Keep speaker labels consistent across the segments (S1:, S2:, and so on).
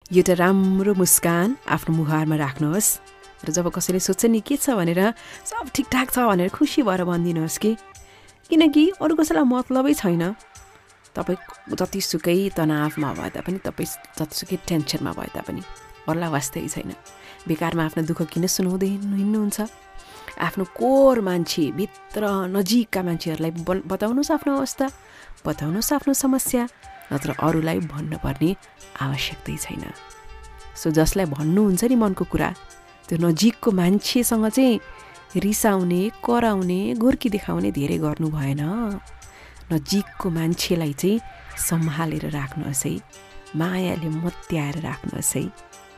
S1: एउटा राम्रो मुस्कान आफ्नो मुहारमा राख्नुहोस् र जब कसैले सोध्छ नि के छ भनेर सब ठिकठाक छ भनेर खुसी भएर भनिदिनुहोस् किनकि अरू कसैलाई मतलबै छैन। तपाईँ जतिसुकै तनावमा भए तापनि, तपाईँ जतिसुकै टेन्सनमा भए तापनि अरूलाई वास्तै छैन। बेकारमा आफ्नो दुःख किन सुनाउँदै हिँड्नुहुन्छ? आफ्नो कोर मान्छे, भित्र नजिकका मान्छेहरूलाई बताउनुहोस् आफ्नो अवस्था, बताउनुहोस् आफ्नो समस्या, नत्र अरूलाई भन्नुपर्ने आवश्यकतै छैन। सो जसलाई भन्नुहुन्छ नि मनको कुरा, त्यो नजिकको मान्छेसँग चाहिँ रिसाउने, कराउने, गोर्की देखाउने धेरै गर्नु भएन। नजिकको मान्छेलाई चाहिँ सम्हालेर राख्नुहोस् है, मायाले मत्याएर राख्नुहोस् है।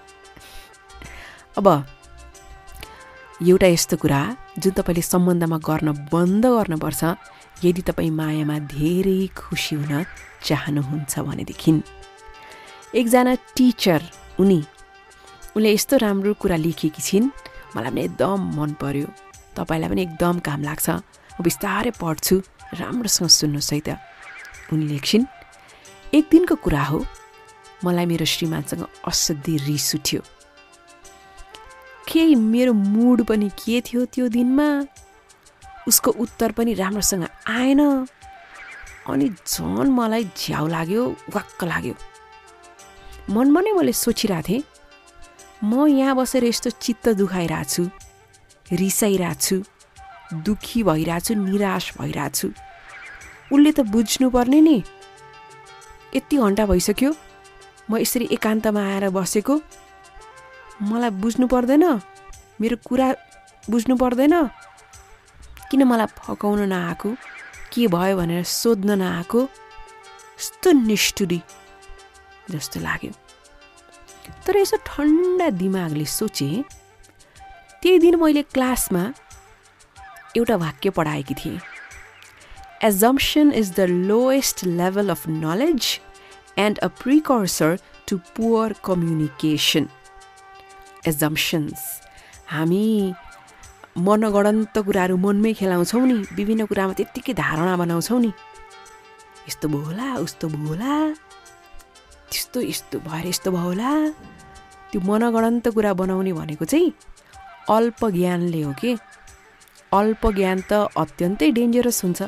S1: अब एउटा यस्तो कुरा जुन तपाईँले सम्बन्धमा गर्न बन्द गर्नुपर्छ यदि तपाईँ मायामा धेरै खुसी हुन चाहनुहुन्छ भनेदेखि। एकजना टिचर उनले यस्तो राम्रो कुरा लेखेकी छिन्, मलाई पनि एकदम मन पर्यो, तपाईँलाई पनि एकदम काम लाग्छ। म बिस्तारै पढ्छु, राम्रोसँग सुन्नुहोस् है त। उनी लेख्छिन्, एक दिनको कुरा हो, मलाई मेरो श्रीमानसँग असाध्यै रिस उठ्यो। केही मेरो मुड पनि के थियो त्यो दिनमा, उसको उत्तर पनि राम्रोसँग आएन। अनि झन् मलाई झ्याउ लाग्यो, वाक्क लाग्यो। मनमा नै मैले सोचिरहेको थिएँ, म यहाँ बसेर यस्तो चित्त दुखाइरहेको छु, रिसाइरहेको छु, दुखी भइरहेको छु, निराश भइरहेको छु। उसले त बुझ्नुपर्ने नि, यति घन्टा भइसक्यो म यसरी एकान्तमा आएर बसेको, मलाई बुझ्नु पर्दैन, मेरो कुरा बुझ्नु पर्दैन, किन मलाई फकाउन नआएको, के भयो भनेर सोध्न नआएको, यस्तो निष्ठुरी जस्तो लाग्यो। तर यसो ठन्डा दिमागले सोचेँ, त्यही दिन मैले क्लासमा एउटा वाक्य पढाएकी थिएँ, Assumption is the lowest level of knowledge and a precursor to poor communication. Assumptions. हामी मनगढन्त कुराहरू मनमै खेलाउँछौँ नि, विभिन्न कुरामा त्यत्तिकै धारणा बनाउँछौँ नि, यस्तो भयो होला, उस्तो भयो होला, त्यस्तो यस्तो भएर यस्तो भयो होला। त्यो मनगढन्त कुरा बनाउने भनेको चाहिँ अल्प ज्ञानले हो कि। अल्प ज्ञान त अत्यन्तै डेन्जरस हुन्छ।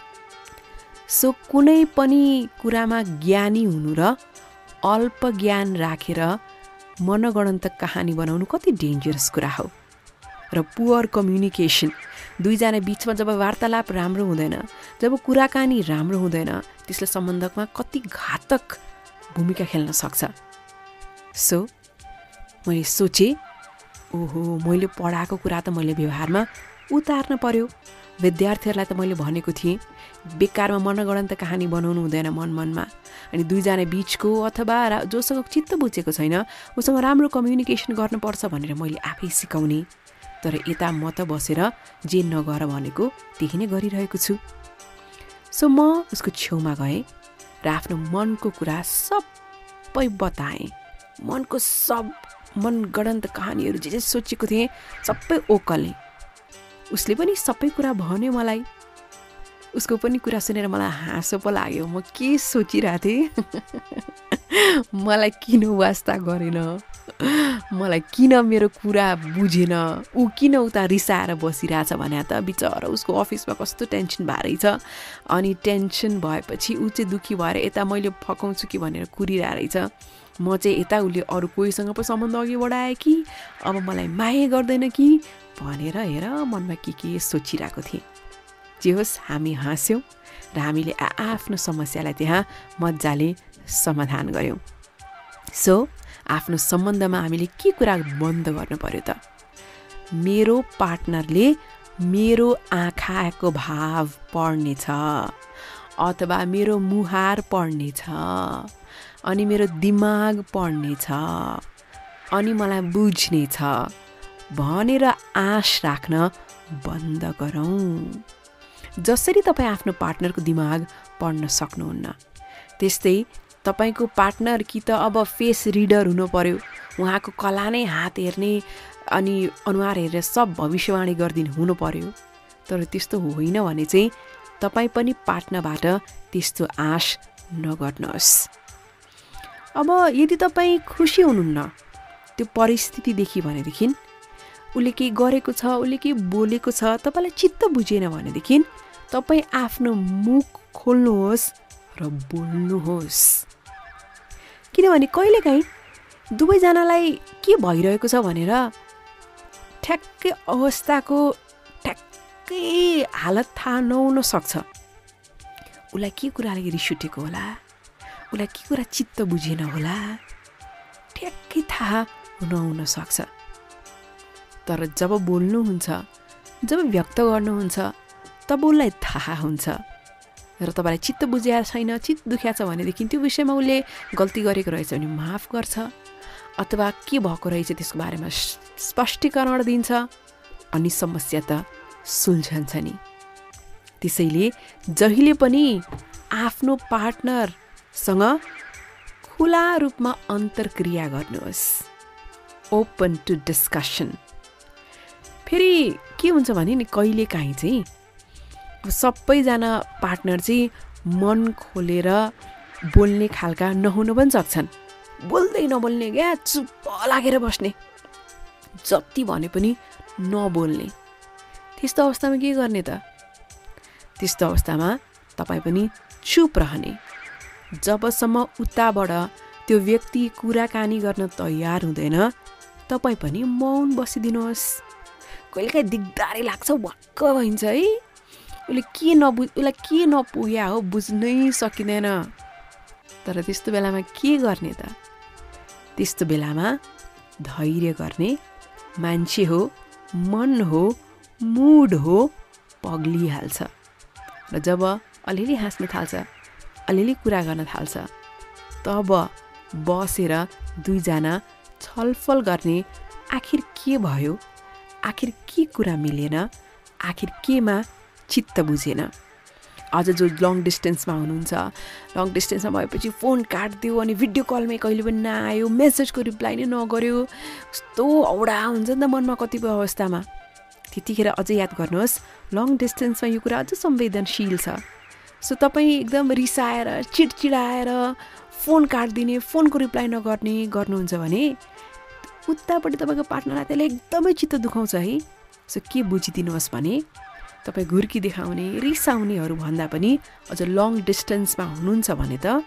S1: सो कुनै पनि कुरामा ज्ञानी हुनु र अल्प ज्ञान राखेर मनगढन्त कहानी बनाउनु कति डेन्जरस कुरा हो। र पुअर कम्युनिकेसन, दुईजना बिचमा जब वार्तालाप राम्रो हुँदैन, जब कुराकानी राम्रो हुँदैन, त्यसले सम्बन्धमा कति घातक भूमिका खेल्न सक्छ। सो मैले सोचेँ, ओहो, मैले पढाएको कुरा त मैले व्यवहारमा उतार्न पर्यो। विद्यार्थीहरूलाई त मैले भनेको थिएँ, बेकारमा मनगढन्त कहानी बनाउनु हुँदैन मनमा। अनि दुईजना बिचको अथवा जोसँग चित्त बुझेको छैन उसँग राम्रो कम्युनिकेसन गर्नुपर्छ भनेर मैले आफै सिकाउने। तर यता म त बसेर जे नगर भनेको त्यही नै गरिरहेको छु। सो म उसको छेउमा गएँ र आफ्नो मनको कुरा सबै बताएँ। मनको सब मनगढन्त कहानीहरू जे सोचेको थिएँ सबै ओकलेँ। उसले पनि सबै कुरा भन्यो मलाई। उसको पनि कुरा सुनेर मलाई हाँसो पो लाग्यो। म के सोचिरहेको थिएँ, मलाई किन वास्ता गरेन, मलाई किन मेरो कुरा बुझेन, ऊ किन उता रिसाएर बसिरहेछ भने त बिचरा उसको अफिसमा कस्तो टेन्सन भएरै छ। अनि टेन्सन भएपछि ऊ चाहिँ दुःखी भएर यता मैले फकाउँछु कि भनेर कुरिरहेको रहेछ। म चाहिँ यता उसले अरू कोहीसँग पो सम्बन्ध अघि बढाएँ कि अब मलाई माया गर्दैन कि भनेर हेर मनमा के सोचिरहेको थिएँ। जे होस्, हामी हाँस्यौँ र हामीले आफ्नो समस्यालाई त्यहाँ मजाले समाधान गऱ्यौँ। सो आफ्नो सम्बन्धमा हामीले के कुरा बन्द गर्नु पर्यो त? मेरो पार्टनरले मेरो आँखाको भाव पढ्नेछ अथवा मेरो मुहार पढ्नेछ अनि मेरो दिमाग पढ्नेछ अनि मलाई बुझ्नेछ भनेर आश राख्न बन्द गरौँ। जसरी तपाईँ आफ्नो पार्टनरको दिमाग पढ्न सक्नुहुन्न, त्यस्तै तपाईँको पार्टनर कि त अब फेस रिडर हुनु पर्यो, उहाँको कला नै हात हेर्ने अनि अनुहार हेरेर सब भविष्यवाणी गरिदिनु हुनु पर्यो। तर त्यस्तो होइन भने चाहिँ तपाईँ पनि पार्टनरबाट त्यस्तो आश नगर्नुहोस्। अब यदि तपाईँ खुसी हुनुहुन्न त्यो परिस्थितिदेखि भनेदेखि, उसले केही गरेको छ, उसले केही बोलेको छ, तपाईँलाई चित्त बुझेन भनेदेखि तपाईँ आफ्नो मुख खोल्नुहोस् र बोल्नुहोस्। किनभने कहिलेकाहीँ दुवैजनालाई के भइरहेको छ भनेर ठ्याक्कै अवस्थाको ठ्याक्कै हालत थाहा नहुन सक्छ। उसलाई के कुराले रिस उठेको होला, उसलाई के कुरा चित्त बुझेन होला, ठ्याक्कै थाहा नहुन सक्छ। तर जब बोल्नुहुन्छ, जब व्यक्त गर्नुहुन्छ, तब उसलाई थाहा हुन्छ र तपाईँलाई चित्त बुझेको छैन, चित्त दुख्या छ भनेदेखि त्यो विषयमा उसले गल्ती गरेको रहेछ भने माफ गर्छ अथवा के भएको रहेछ त्यसको बारेमा स्पष्टीकरण दिन्छ अनि समस्या त सुल्झन्छ नि। त्यसैले जहिले पनि आफ्नो पार्टनरसँग खुला रूपमा अन्तर्क्रिया गर्नुहोस्, ओपन टु डिस्कसन। फेरि के हुन्छ भने नि कहिलेकाहीँ चाहिँ सबैजना पार्टनर चाहिँ मन खोलेर बोल्ने खालका नहुन पनि सक्छन्। बोल्दै नबोल्ने क्या, चुप लागेर बस्ने, जति भने पनि नबोल्ने। त्यस्तो अवस्थामा के गर्ने त? त्यस्तो अवस्थामा तपाईँ पनि चुप रहने। जबसम्म उताबाट त्यो व्यक्ति कुराकानी गर्न तयार हुँदैन तपाईँ पनि मौन बसिदिनुहोस्। कहिलेकाहीँ दिगदारी लाग्छ, वाक्क भइन्छ है, उसलाई के नपुग्या हो बुझ्नै सकिँदैन। तर त्यस्तो बेलामा के गर्ने त? त्यस्तो बेलामा धैर्य गर्ने मान्छे हो, मन हो, मुड हो, पग्लिहाल्छ। र जब अलिअलि हाँस्न थाल्छ, अलिअलि कुरा गर्न थाल्छ, तब बसेर दुईजना छलफल गर्ने, आखिर के भयो, आखिर के कुरा मिलेन, आखिर केमा चित्त बुझेन। अझ जो लङ डिस्टेन्समा हुनुहुन्छ, लङ डिस्टेन्समा भएपछि फोन काटिदियो अनि भिडियो कलमै कहिले पनि नआयो, मेसेजको रिप्लाई नै नगर्यो, कस्तो औडा हुन्छ नि त मनमा कतिपय अवस्थामा। त्यतिखेर अझै याद गर्नुहोस्, लङ डिस्टेन्समा यो कुरा अझ संवेदनशील छ। सो तपाईँ एकदम रिसाएर चिडचिडाएर फोन काटिदिने, फोनको रिप्लाई नगर्ने गर्नुहुन्छ भने उतापट्टि तपाईँको पार्टनरलाई त्यसले एकदमै चित्त दुखाउँछ है। सो के बुझिदिनुहोस् भने तपाईँ घुर्की देखाउने, रिसाउनेहरू भन्दा पनि अझ लङ डिस्टेन्समा हुनुहुन्छ भने त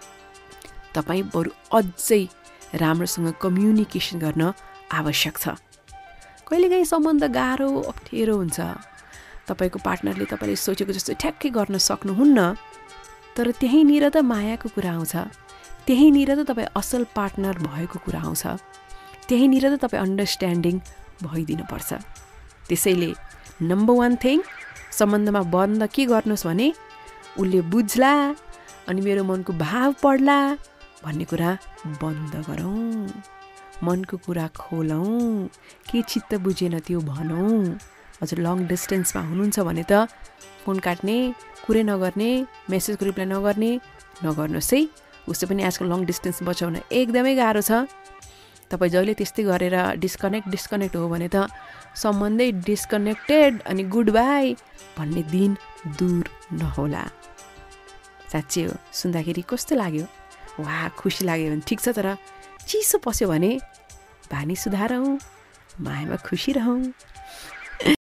S1: तपाईँ बरु अझै राम्रोसँग कम्युनिकेसन गर्न आवश्यक छ। कहिलेकाहीँ सम्बन्ध गाह्रो अप्ठ्यारो हुन्छ, तपाईँको पार्टनरले तपाईँले सोचेको जस्तो ठ्याक्कै गर्न सक्नुहुन्न, तर त्यहीँनिर त मायाको कुरा आउँछ, त्यहीँनिर त तपाईँ असल पार्टनर भएको कुरा आउँछ, त्यहीँनिर त तपाईँ अन्डरस्ट्यान्डिङ भइदिनुपर्छ। त्यसैले नम्बर 1 थिङ सम्बन्धमा बन्द के गर्नुहोस् भने उसले बुझ्ला अनि मेरो मनको भाव पढ्ला भन्ने कुरा बन्द गरौँ, मनको कुरा खोलौँ, के चित्त बुझेन त्यो भनौँ। हजुर लङ डिस्टेन्समा हुनुहुन्छ भने त फोन काट्ने, कुरै नगर्ने, मेसेजको रिप्लाई नगर्नुहोस् है। उसै पनि आजकल लङ डिस्टेन्स बचाउन एकदमै गाह्रो छ। तपाईँ जहिले त्यस्तै गरेर डिस्कनेक्ट हो भने त सम्बन्धै डिस्कनेक्टेड अनि गुड बाई भन्ने दिन दूर नहोला। साँच्चै हो, सुन्दाखेरि कस्तो लाग्यो? वाह, खुसी लाग्यो भने ठिक छ, तर चिसो पस्यो भने बानी सुधारौँ, मायामा खुसी रहौँ।